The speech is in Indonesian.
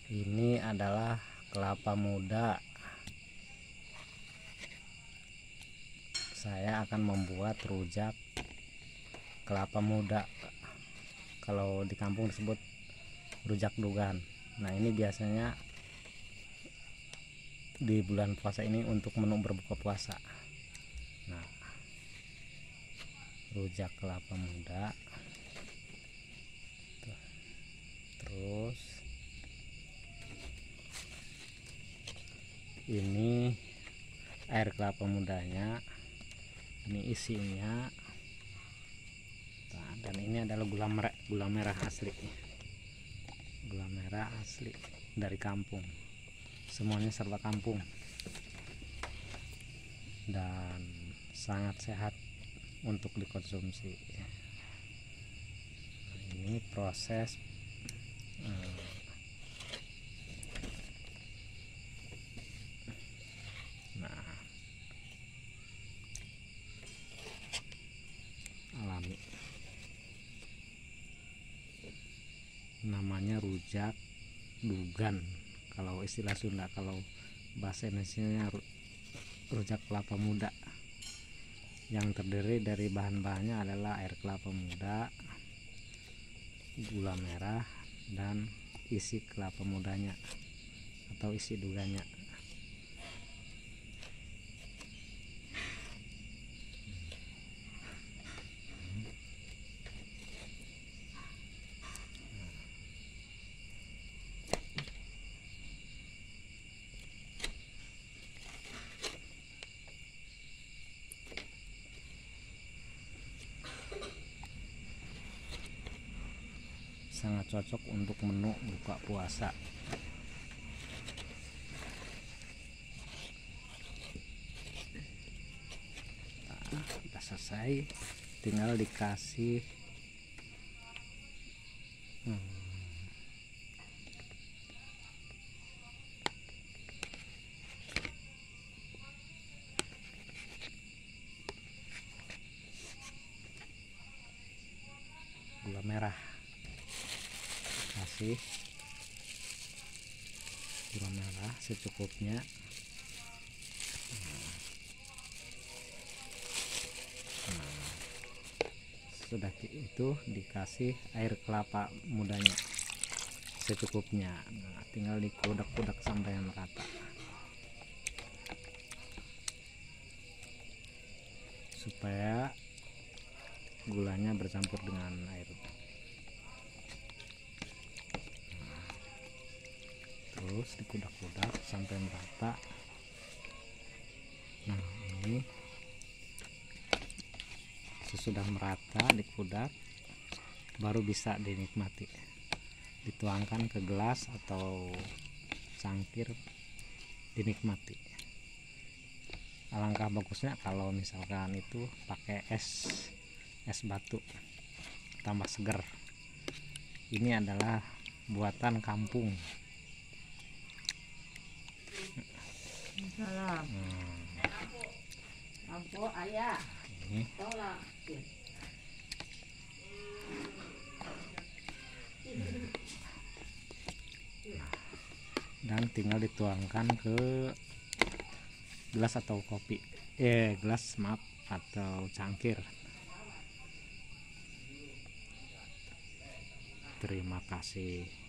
Ini adalah kelapa muda. Saya akan membuat rujak kelapa muda. Kalau di kampung disebut rujak dugan. Nah, ini biasanya di bulan puasa ini untuk menu berbuka puasa. Nah, rujak kelapa muda. Terus ini air kelapa mudanya, ini isinya. Nah, dan ini adalah gula merah asli, gula merah asli dari kampung, semuanya serba kampung dan sangat sehat untuk dikonsumsi. Nah, ini proses alami, namanya rujak dugan kalau istilah Sunda. Kalau bahasa Indonesia rujak kelapa muda, yang terdiri dari bahan-bahannya adalah air kelapa muda, gula merah, dan isi kelapa mudanya atau isi dugannya. Sangat cocok untuk menu buka puasa. Nah, udah selesai, tinggal dikasih gula merah, kasih gula merah secukupnya. Sudah itu dikasih air kelapa mudanya secukupnya. Nah, tinggal dikudak-kudak sampai merata supaya gulanya bercampur dengan air. Nah, terus dikudak-kudak sampai merata. Nah, ini sesudah merata dikudak baru bisa dinikmati, dituangkan ke gelas atau cangkir dinikmati. Alangkah bagusnya kalau misalkan itu pakai es batu tambah seger. Ini adalah buatan kampung. Salam. Ampo ayah. Ini Tolak. dan tinggal dituangkan ke gelas atau gelas maaf, atau cangkir. Terima kasih.